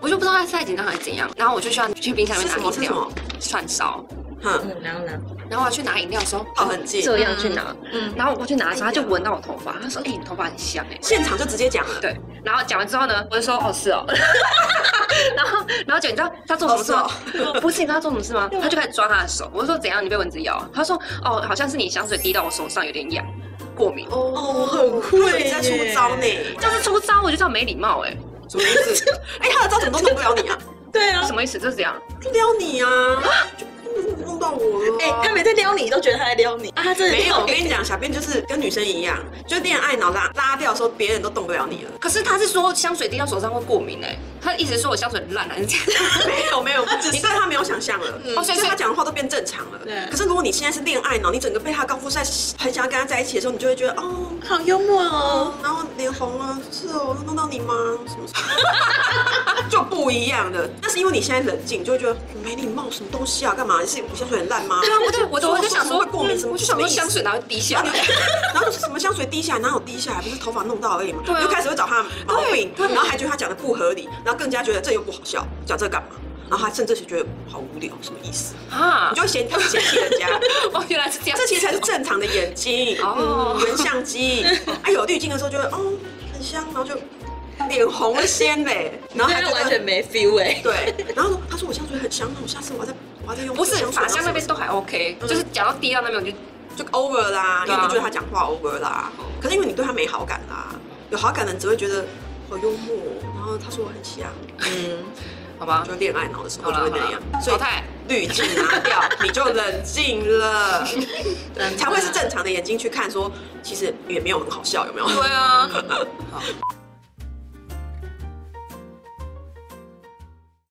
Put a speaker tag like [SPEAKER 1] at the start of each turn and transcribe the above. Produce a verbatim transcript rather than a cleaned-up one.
[SPEAKER 1] 我就不知道他是太紧张还是怎样，然后我就需要去冰箱里面拿饮料，串烧。
[SPEAKER 2] 嗯，然后呢？
[SPEAKER 1] 然后我要去拿饮料的时候，
[SPEAKER 2] 跑很近，
[SPEAKER 1] 这样去拿。嗯，然后我过去拿的时候，他就闻到我头发，他说：“哎，你头发很香哎。”
[SPEAKER 2] 现场就直接讲了。
[SPEAKER 1] 对，然后讲完之后呢，我就说：“哦，是哦。”然后，然后就你知道他做什么事吗？不是，你知道他做什么事吗？他就开始抓他的手。我就说：“怎样？你被蚊子咬？”他说：“哦，好像是你香水滴到我手上有点痒，过敏。”
[SPEAKER 2] 哦，很会，你在出招呢。
[SPEAKER 1] 就是出招，我就叫没礼貌哎。
[SPEAKER 2] 什么意思？哎，他的招怎么都弄不了你啊？
[SPEAKER 3] 对啊，
[SPEAKER 1] 什么意思？这是怎样？
[SPEAKER 2] 就撩你啊！弄到我了。
[SPEAKER 3] 哎，他没在撩你，都觉得他在撩你啊！他真的
[SPEAKER 2] 没有。我跟你讲，小编就是跟女生一样，就恋爱脑拉拉掉的时候，别人都动不了你了。
[SPEAKER 1] 可是他是说香水滴到手上会过敏哎，他一直说我香水很烂还是这样？
[SPEAKER 2] 没有没有，只是他没有想象了，
[SPEAKER 1] 哦，
[SPEAKER 2] 所以他讲的话都变正常了。
[SPEAKER 3] 对。
[SPEAKER 2] 可是如果你现在是恋爱脑，你整个被他高富帅很想要跟他在一起的时候，你就会觉得哦，
[SPEAKER 3] 好幽默哦，
[SPEAKER 2] 然后脸红了，是哦，弄到你吗？什么什么，就不一样的。那是因为你现在冷静，就会觉得没礼貌，什么东西啊？干嘛？是我香水很烂吗？
[SPEAKER 1] 对啊，我就我就我就想说
[SPEAKER 2] 会过敏什么？
[SPEAKER 1] 我就想说香水哪会滴下来？
[SPEAKER 2] 然后什么香水滴下来，哪有滴下来？不是头发弄到而已嘛。
[SPEAKER 1] 对啊。
[SPEAKER 2] 就开始会找他的毛病，然后还觉得他讲的不合理，然后更加觉得这又不好笑，讲这个干嘛？然后他甚至是觉得好无聊，什么意思啊？你就会嫌开始嫌弃人家。
[SPEAKER 1] 哦，原来是这样。
[SPEAKER 2] 这其实才是正常的眼睛哦，原相机。啊，有滤镜的时候就会哦很香，然后就脸红了先嘞，然后
[SPEAKER 3] 他就完全没 feel 哎。
[SPEAKER 2] 对，然后他说我香水很香，那我下次我要再我要再用。
[SPEAKER 1] 不是发香那边都还 OK，就是讲到滴到那边我就
[SPEAKER 2] 就 over 啦，因为你觉得他讲话 over 啦。可是因为你对他没好感啦，有好感的人只会觉得好幽默，然后他说我很香，嗯。
[SPEAKER 1] 好吧，
[SPEAKER 2] 就恋爱脑的时候就会那样，所以
[SPEAKER 1] 淘汰
[SPEAKER 2] 滤镜拿掉，你就冷静了，才会是正常的眼睛去看，说其实也没有很好笑，有没有？
[SPEAKER 1] 对啊。好。